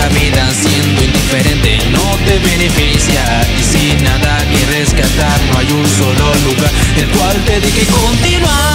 la vida siendo indiferente no te beneficia. Y si nada que rescatar, no hay un solo lugar el cual te deje continuar.